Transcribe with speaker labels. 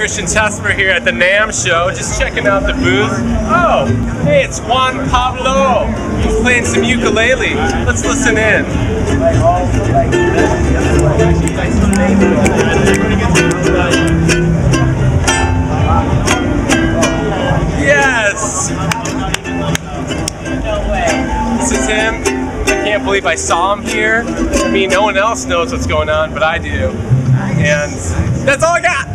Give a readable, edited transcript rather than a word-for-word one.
Speaker 1: Christian Tessemer here at the NAMM show, just checking out the booth. Oh, hey, it's Juan Pablo. He's playing some ukulele. Let's listen in. Yes! This is him. I can't believe I saw him here. I mean, no one else knows what's going on, but I do. And that's all I got.